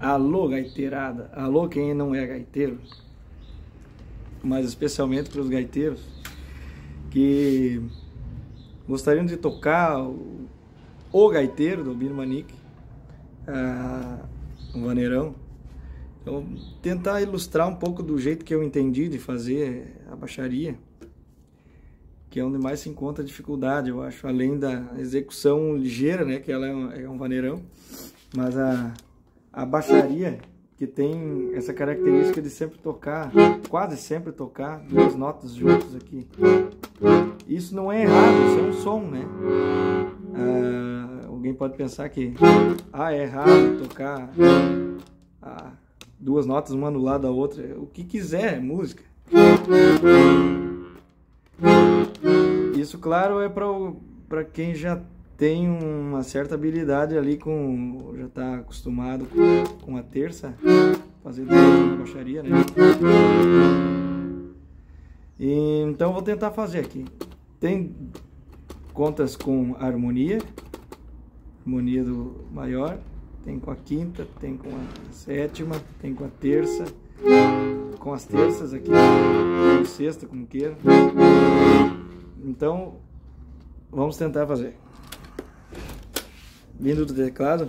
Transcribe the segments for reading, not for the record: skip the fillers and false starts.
Alô, gaiteirada, alô quem não é gaiteiro, mas especialmente para os gaiteiros que gostariam de tocar o gaiteiro do Albino Manique, um vaneirão. Então, tentar ilustrar um pouco do jeito que eu entendi de fazer a baixaria, que é onde mais se encontra a dificuldade, eu acho, além da execução ligeira, né, que ela é um vaneirão, mas a baixaria, que tem essa característica de sempre tocar, quase sempre tocar duas notas juntas aqui. Isso não é errado, isso é um som, né? Alguém pode pensar que é errado tocar duas notas uma do lado da outra, o que quiser, é música. Isso, claro, é para quem já tem uma certa habilidade ali, já está acostumado com a terça, fazer na baixaria, né? Então vou tentar fazer aqui. Tem contas com a harmonia do maior, tem com a quinta, tem com a sétima, tem com a terça, com as terças aqui, com sexta, como queira. Então vamos tentar fazer. Vindo do teclado.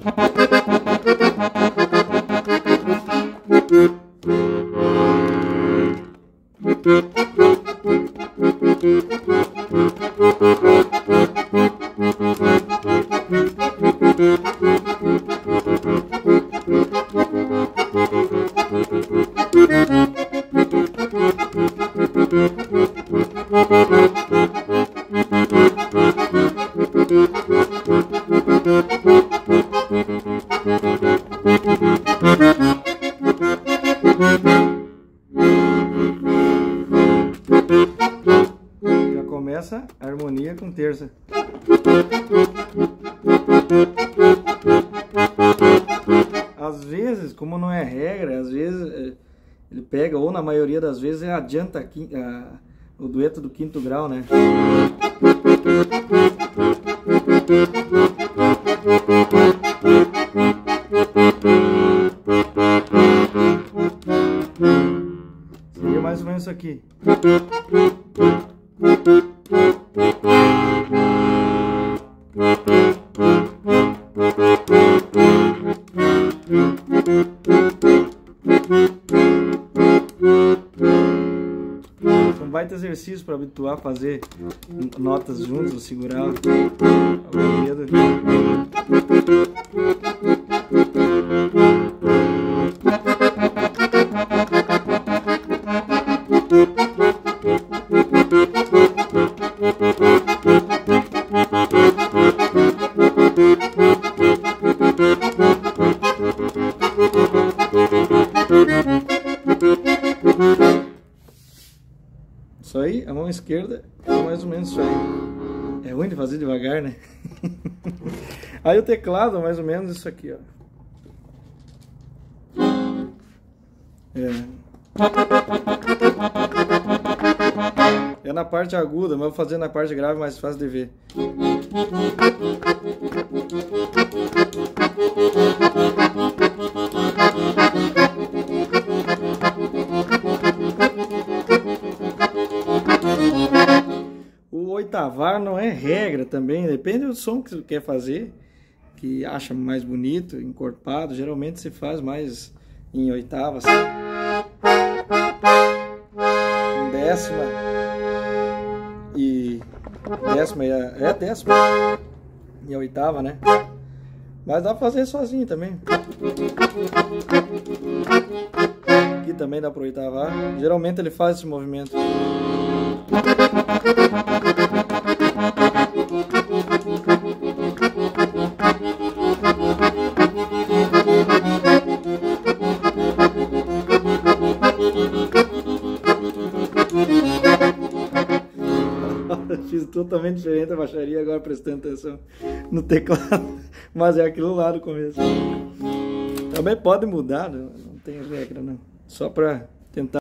Já começa a harmonia com terça. Às vezes, como não é regra, às vezes ele pega, ou na maioria das vezes adianta o dueto do quinto grau, né? Seria mais ou menos isso aqui. Um baita exercício para habituar a fazer notas juntas, ou segurar o dedo. Isso aí, a mão esquerda é mais ou menos isso aí. É ruim de fazer devagar, né? Aí o teclado é mais ou menos isso aqui, ó. É na parte aguda, mas eu vou fazer na parte grave, mais fácil de ver. O oitavar não é regra também, depende do som que você quer fazer, que acha mais bonito, encorpado. Geralmente se faz mais em oitavas, em décima e décima e a oitava, né? Mas dá pra fazer sozinho também. Aqui também dá pra oitavar. Geralmente ele faz esse movimento. Fiz totalmente diferente a baixaria agora, prestando atenção no teclado, mas é aquilo lá do começo. Também pode mudar, não tem regra não, só para tentar